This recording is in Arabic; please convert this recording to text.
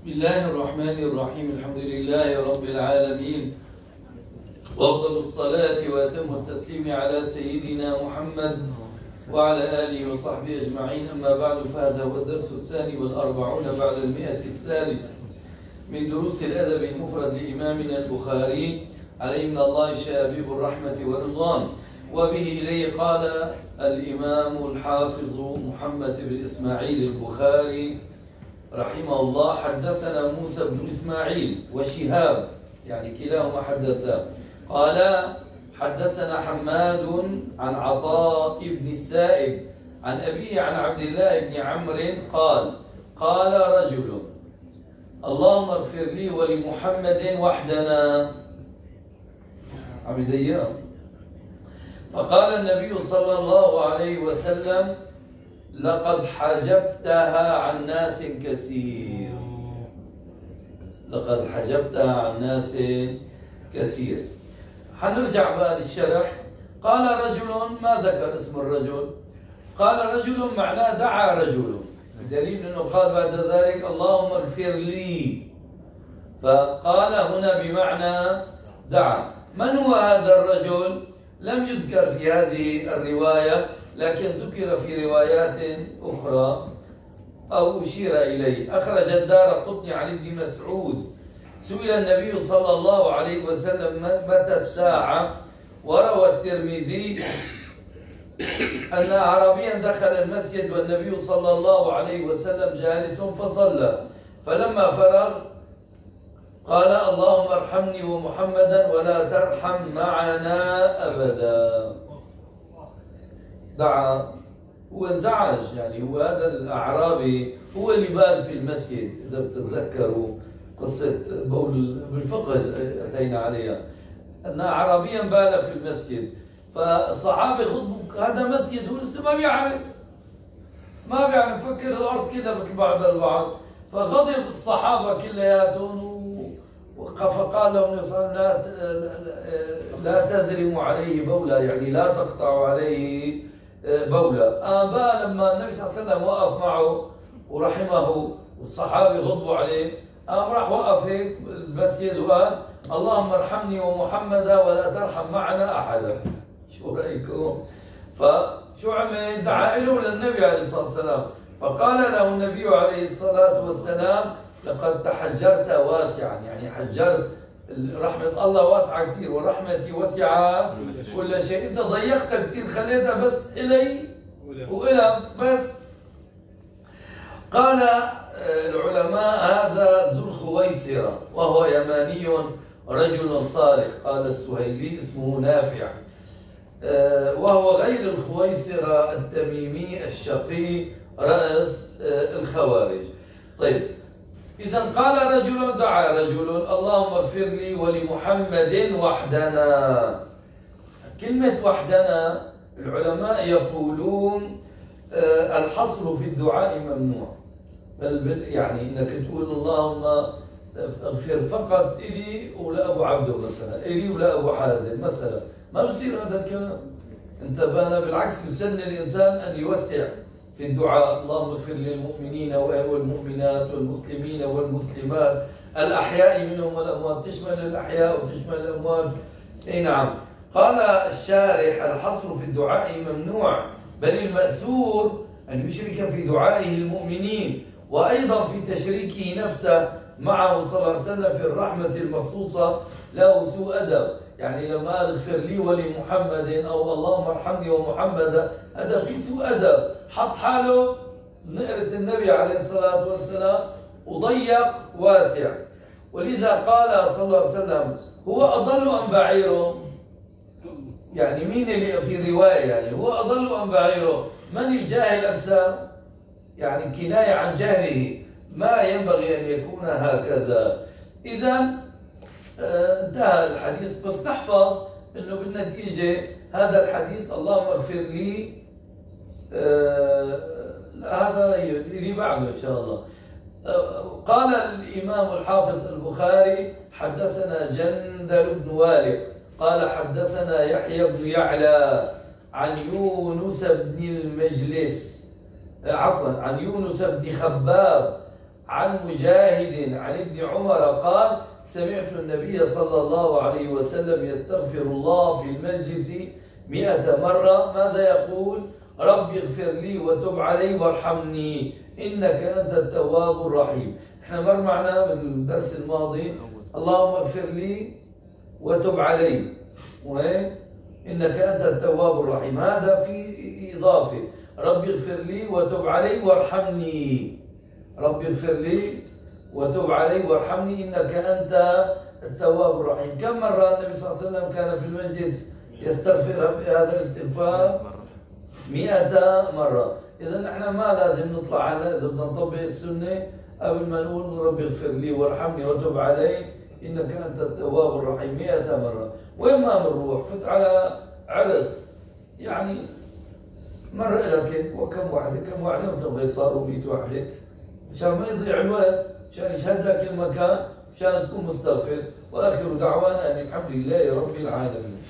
بسم الله الرحمن الرحيم. الحمد لله رب العالمين، وأفضل الصلاة وأتم التسليم على سيدنا محمد وعلى آله وصحبه أجمعين. أما بعد، فهذا هو الدرس الثاني والأربعون بعد 100 من دروس الأدب المفرد لإمامنا البخاري عليه من الله شابيب الرحمة والرضوان. وبه إليه قال الإمام الحافظ محمد بن إسماعيل البخاري رحمه الله: حدثنا موسى بن إسماعيل وشهاب، يعني كلاهما حدثا. قال: حدثنا حماد عن عطاء بن السائب عن أبيه عن عبد الله بن عمرو قال: قال رجل: اللهم اغفر لي ولمحمد وحدنا. عبد، فقال النبي صلى الله عليه وسلم: لقد حجبتها عن ناس كثير. لقد حجبتها عن ناس كثير. حنرجع بقى للشرح. قال رجل، ما ذكر اسم الرجل، قال رجل معناه دعا رجل، بدليل انه قال بعد ذلك: اللهم اغفر لي، فقال هنا بمعنى دعا. من هو هذا الرجل؟ لم يذكر في هذه الرواية، لكن ذكر في روايات أخرى أو أشير إليه. أخرج الدارقطني عن ابن مسعود: سئل النبي صلى الله عليه وسلم متى الساعة، وروى الترمذي أن أعرابيا دخل المسجد والنبي صلى الله عليه وسلم جالس فصلى، فلما فرغ قال: اللهم ارحمني ومحمدا ولا ترحم معنا أبدا. دعا، هو انزعج، يعني هو هذا الأعرابي هو اللي بال في المسجد. إذا بتتذكروا قصة بول بالفقه أتينا عليها، أن أعرابيا بال في المسجد، فالصحابة خطبوا هذا مسجد، هو لسه ما بيعرف فكر الأرض كده مثل بعض البعض. فغضب الصحابة كلياتهم، فقال لهم لا تزرموا عليه بولا، يعني لا تقطعوا عليه بولا. لما النبي صلى الله عليه وسلم وقف معه ورحمه والصحابة غضبوا عليه، راح وقف هيك المسجد وقال: اللهم ارحمني ومحمدا ولا ترحم معنا أحدا. شو رأيكم؟ فشو عمل؟ دعا له للنبي عليه الصلاة والسلام، فقال له النبي عليه الصلاة والسلام: لقد تحجرت واسعا، يعني حجرت، رحمة الله واسعة كثير، ورحمتي وسعة كل شيء. انت ضيقت كثير، خليتها بس إلي وإلى بس. قال العلماء: هذا ذو الخويسرة، وهو يماني رجل صالح. قال السهيلي: اسمه نافع، وهو غير الخويسرة التميمي الشقي رأس الخوارج. طيب، إذا قال رجل، دعا رجل: اللهم اغفر لي ولمحمد وحدنا. كلمة وحدنا العلماء يقولون الحصر في الدعاء ممنوع، بل يعني انك تقول اللهم اغفر فقط إلي ولا أبو عبده مثلا، إلي ولا أبو حازم مثلا، ما بصير هذا الكلام. انتبهنا، بالعكس يسن الإنسان أن يوسع في الدعاء: اللهم اغفر للمؤمنين والمؤمنات والمسلمين والمسلمات الأحياء منهم والأموات، تشمل الأحياء وتشمل الأموات. أي نعم. قال الشارح: الحصر في الدعاء ممنوع، بل المأسور أن يشرك في دعائه المؤمنين، وأيضا في تشريكه نفسه معه صلى الله عليه وسلم في الرحمة المخصوصة له سوء أدب. يعني لما قال اغفر لي ولمحمد أو اللهم ارحمني ومحمدا، هذا في سوء أدب، حط حاله نقرة النبي عليه الصلاة والسلام وضيق واسع. ولذا قال صلى الله عليه وسلم: هو أضل أم بعيره؟ يعني مين اللي في رواية يعني هو أضل أم بعيره؟ من الجاهل أكثر؟ يعني كناية عن جهله، ما ينبغي أن يكون هكذا. إذا انتهى الحديث، بس تحفظ أنه بالنتيجة هذا الحديث اللهم اغفر لي، هذا اللي بعده إن شاء الله. قال الإمام الحافظ البخاري: حدثنا جندل بن والد قال حدثنا يحيى بن يعلى عن يونس بن المجلس، عن يونس بن خباب عن مجاهد عن ابن عمر قال سمعت النبي صلى الله عليه وسلم يستغفر الله في المجلس 100 مرة. ماذا يقول؟ رب اغفر لي وتب علي وارحمني إنك أنت التواب الرحيم. احنا مر معنا بالدرس الماضي اللهم اغفر لي وتب علي إنك أنت التواب الرحيم، هذا في إضافة رب اغفر لي وتب علي وارحمني. رب اغفر لي وتب علي وارحمني إنك أنت التواب الرحيم. كم مرة النبي صلى الله عليه وسلم كان في المجلس يستغفر بهذا الاستغفار؟ 100 مرة. إذا نحن ما لازم نطلع على إذا بدنا نطبق السنة قبل ما نقول رب اغفر لي وارحمني وتب علي إنك أنت التواب الرحيم 100 مرة. وين ما بنروح فت على عرس يعني مر لك وكم واحدة وتبغي صاروا 100 واحدة مشان ما يضيع الوقت، مشان يشهد لك المكان، مشان تكون مستغفر. وآخر دعوانا أن الحمد لله رب العالمين.